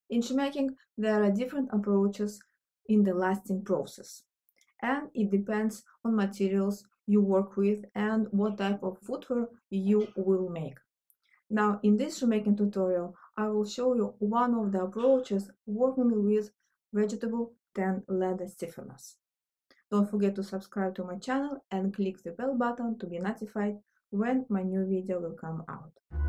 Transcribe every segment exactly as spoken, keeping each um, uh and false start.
In shoemaking, there are different approaches in the lasting process, and it depends on materials you work with and what type of footwear you will make. Now, in this shoemaking tutorial, I will show you one of the approaches working with vegetable tan leather stiffeners. Don't forget to subscribe to my channel and click the bell button to be notified when my new video will come out.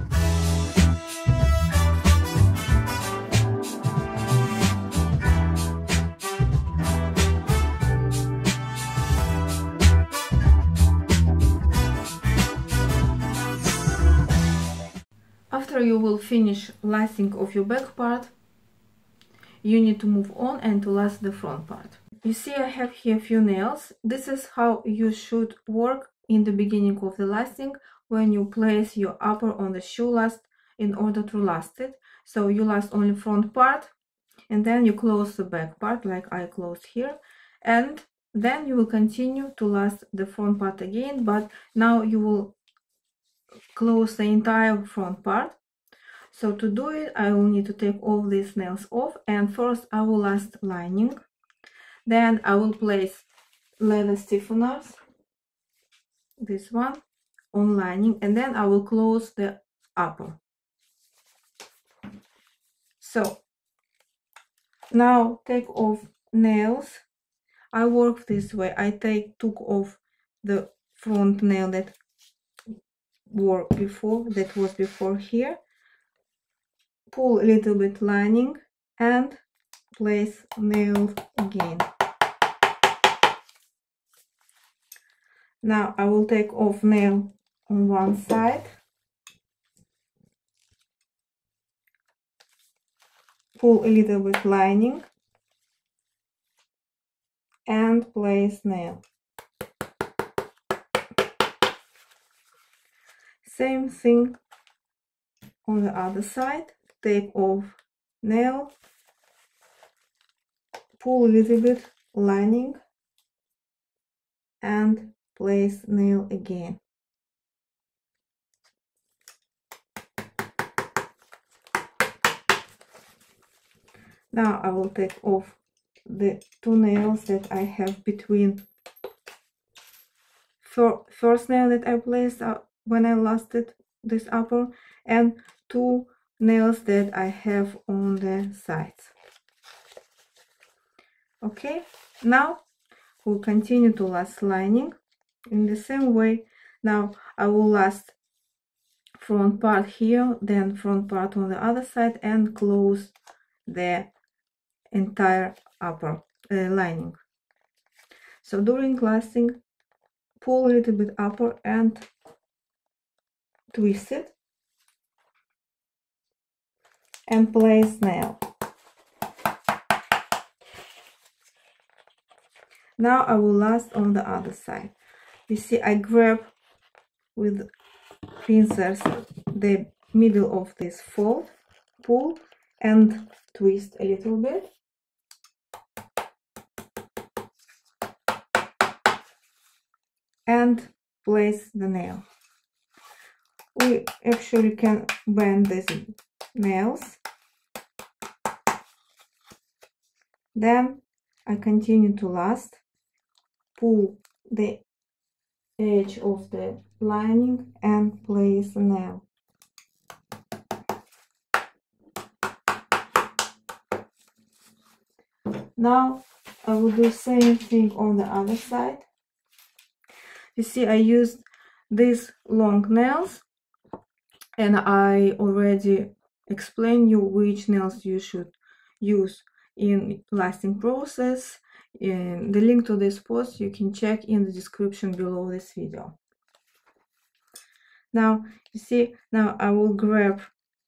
After you will finish lasting of your back part, you need to move on and to last the front part. You see, I have here a few nails. This is how you should work in the beginning of the lasting, when you place your upper on the shoe last in order to last it. So you last only front part, and then you close the back part like I closed here, and then you will continue to last the front part again, but now you will close the entire front part. So to do it, I will need to take all these nails off, and first I will last lining, then I will place leather stiffeners, this one, on lining, and then I will close the upper. So now take off nails. I work this way. I take took off the front nail that were before, that was before here, pull a little bit lining and place nail again. Now I will take off nail on one side, pull a little bit lining and place nail. Same thing on the other side. Take off nail, pull a little bit lining and place nail again. Now I will take off the two nails that I have between first nail that I placed when I lasted this upper, and two nails that I have on the sides. Okay, now we'll continue to last lining in the same way. Now I will last front part here, then front part on the other side, and close the entire upper uh, lining. So during lasting, pull a little bit upper and twist it and place nail. Now I will last on the other side. You see, I grab with pincers the middle of this fold, pull and twist a little bit, and place the nail. We actually can bend these nails. Then I continue to last, pull the edge of the lining and place the nail. Now I will do the same thing on the other side. You see, I used these long nails, and I already explained you which nails you should use in lasting process. And the link to this post you can check in the description below this video. Now you see, now I will grab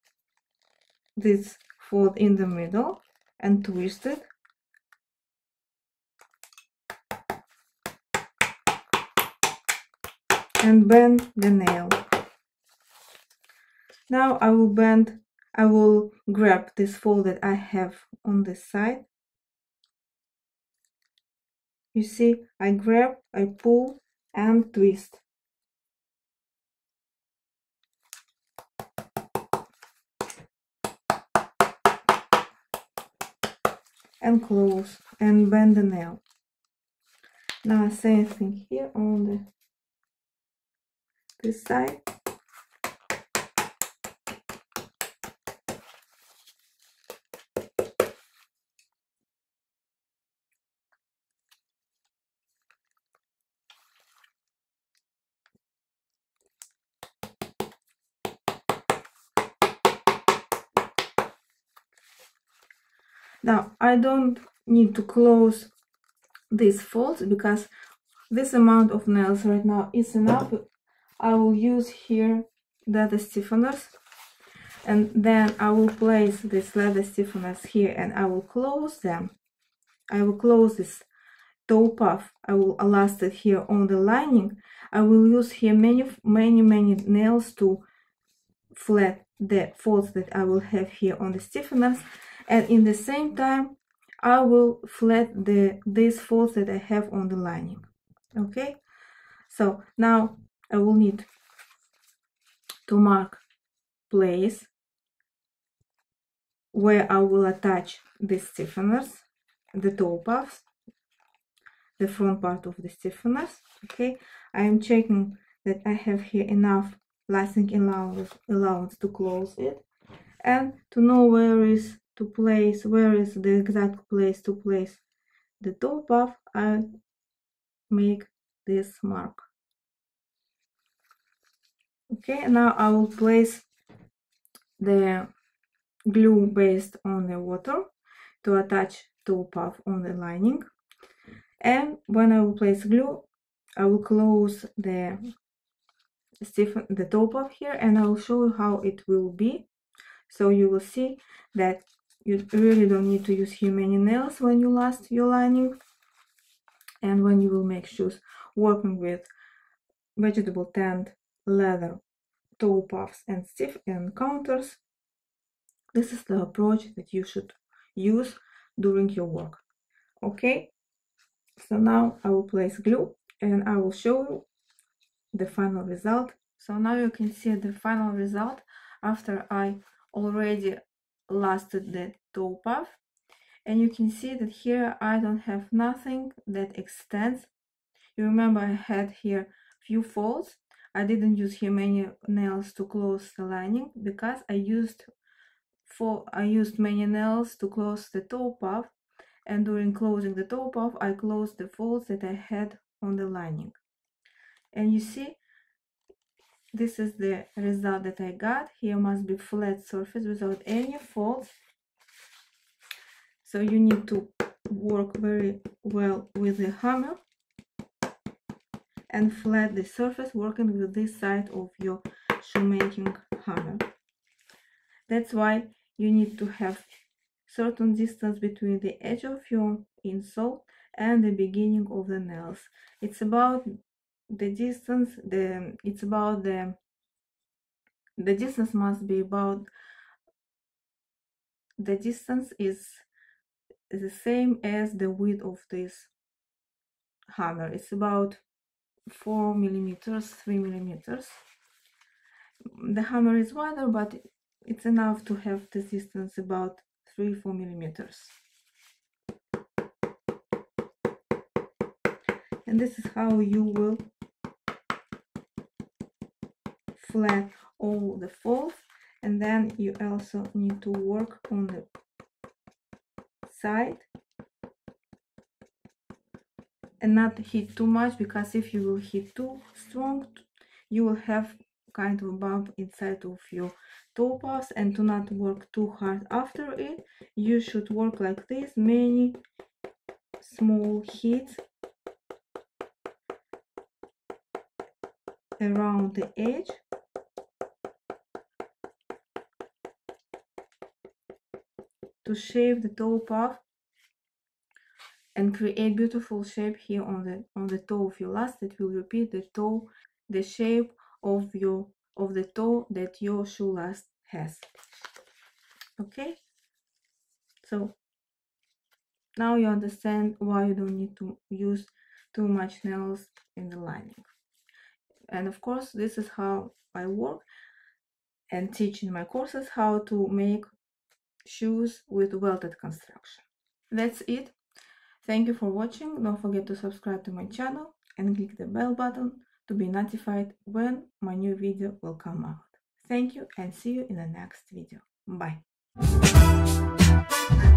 this fold in the middle and twist it, and bend the nail. Now I will bend, I will grab this fold that I have on this side. You see, I grab, I pull and twist. and close and bend the nail. Now same thing here on the this side. Now I don't need to close these folds because this amount of nails right now is enough. I will use here leather stiffeners, and then I will place these leather stiffeners here and I will close them. I will close this toe puff. I will elast it here on the lining. I will use here many many many nails to flat the folds that I will have here on the stiffeners, and in the same time I will flat the these folds that I have on the lining. Okay, so now I will need to mark place where I will attach the stiffeners, the toe puffs, the front part of the stiffeners. Okay, I am checking that I have here enough lasting allowance, allowance to close it, and to know where is to place, where is the exact place to place the toe puff, I make this mark. Okay, now I will place the glue based on the water to attach toe puff on the lining, and when I will place glue I will close the stiffen the toe puff here, and I will show you how it will be. So you will see that you really don't need to use here many nails when you last your lining, and when you will make shoes working with vegetable tanned leather toe puffs and stiff and counters, this is the approach that you should use during your work. Okay, so now I will place glue and I will show you the final result. So now you can see the final result after I already lasted the toe puff, and you can see that here I don't have nothing that extends. You remember I had here few folds. I didn't use here many nails to close the lining because I used for I used many nails to close the toe puff, and during closing the toe puff I closed the folds that I had on the lining. And you see, this is the result that I got. Here must be flat surface without any folds. So you need to work very well with the hammer and flat the surface, working with this side of your shoemaking hammer. That's why you need to have certain distance between the edge of your insole and the beginning of the nails. It's about the distance, the it's about the the distance must be about the distance is the same as the width of this hammer. It's about four millimeters, three millimeters. The hammer is wider, but it's enough to have this distance about three four millimeters. And this is how you will flat all the folds, and then you also need to work on the side and not hit too much, because if you will hit too strong you will have kind of a bump inside of your toe puffs. And to not work too hard after it, you should work like this, many small hits around the edge to shape the toe puff and create beautiful shape here on the on the toe of your last. That will repeat the toe, the shape of your of the toe that your shoe last has. Okay, so now you understand why you don't need to use too much nails in the lining. And of course, this is how I work and teach in my courses, how to make shoes with welted construction. That's it. Thank you for watching. Don't forget to subscribe to my channel and click the bell button to be notified when my new video will come out. Thank you and see you in the next video. Bye.